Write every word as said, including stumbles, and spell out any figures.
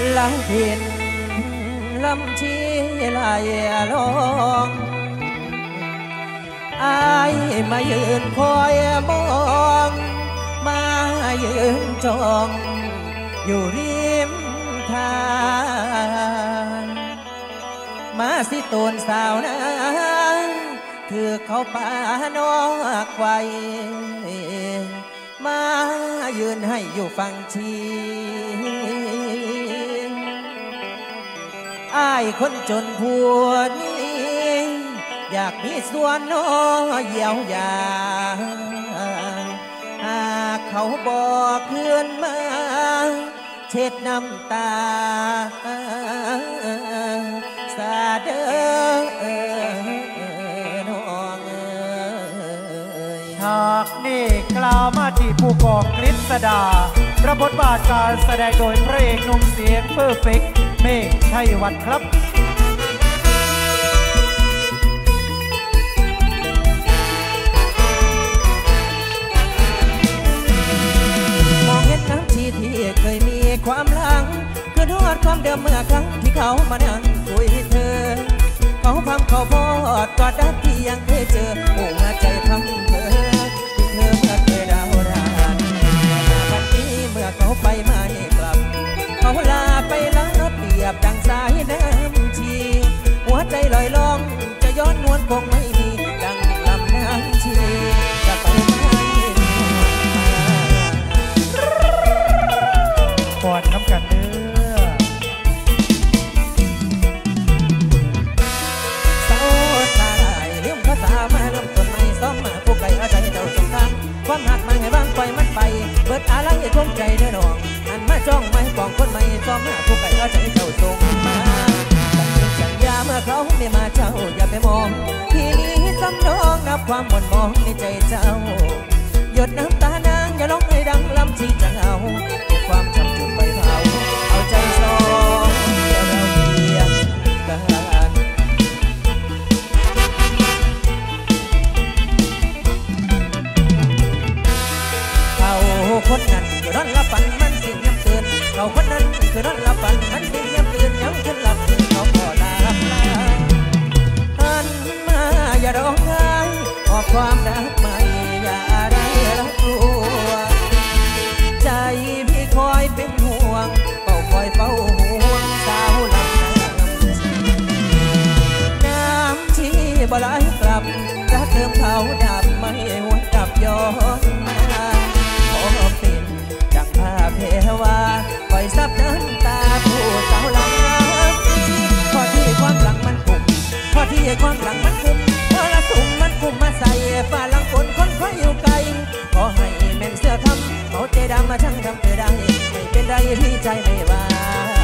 ละเห็นลำชีลายลองอายมายืนคอยมองมายืนจองอยู่ริมทางมาสิโตนสาวนะคือเขาป่านอกไว้มายืนให้อยู่ฟังชีอ้ายคนจนผัวนี้อยากมีส่วนน้อเยียวยาหากเขาบอกเพื่อนมาเช็ดน้ำตาสาเด้อน้องหากนี่กล่าวมาที่ผู้กองกฤษดารับบทบาทการแสดงโดยพระเอกหนุ่มเสียงเพอร์เฟกต์เมฆชัยวัฒน์ครับมองเห็นน้ำชีที่เคยมีความหลังคือทอดความเดิมเมื่อครั้งที่เขามานั่งคุยเธอเขาพังเขาพอดกอดรักที่ยังเคยเจอหัวใจพังเธอที่เธอเมื่อเคยดาวดานวันนี้เมื่อเขาไปไม่กลับเขาลาไปแล้วเปรียบดังสายน้ำชีหัวใจลอยล่องจะย้อนนวลคงไม่มีดังลำน้ำชีจะไปไม่กอดน้ำกันเด้อเศร้าสาลายเลี้ยงภาษามาเริ่มต้นใหม่ซ้อมมาผู้ไก่เอาใจเจ้าสงทางความหักมาให้บ้างปล่อยมันไปเบิดอะไรท่วงใจเด้อน้องหันมาจ้องไม่กองคนใหม่ซ้อมมาผู้ไก่เอาใจเจ้าส่งมาสัญญาเมื่อเขาไม่มาเจ้าอย่าไปมองที่นี้ซ้ำน้องนับความหม่นมองในใจเจ้าหยดน้ำตานางอย่าร้องให้ดังลำชีจะเอาความจำจุดไปเผาเอาใจสองแล้วเราเพียงกันเขาคนนั้นคือร้อนละปันมันสิ่งย้ำเตือนเขาคนนั้นคือร้อนละปันมันสิ่งย้ำเตือนย้ำขึ้นหลับเขาพอลาลาหันมาอย่าร้องไห้ขอความรักใหม่อย่าได้รักลัวใจพี่คอยเป็นห่วงเฝ้าคอยเฝ้าห่วงสาวลำน้ำที่บ่ไหลกลับรักเดิมเขาดับไม่หวนกลับย้อนมาขอเป็นดังภาพเทวาคอยซับน้ำตาผู้สาวลำพอที่ความหลังมันปุ่มพอที่ความหลังมันปุ่มพอละสุ่มมันปุ่มมาใส่ฝ่าหลังฝนคนคอยอยู่ไกลขอให้แม่นเสื้อคำเขาใจดำมาช่างทำเธอได้ไม่เป็นไรพี่ใจไม่ว่า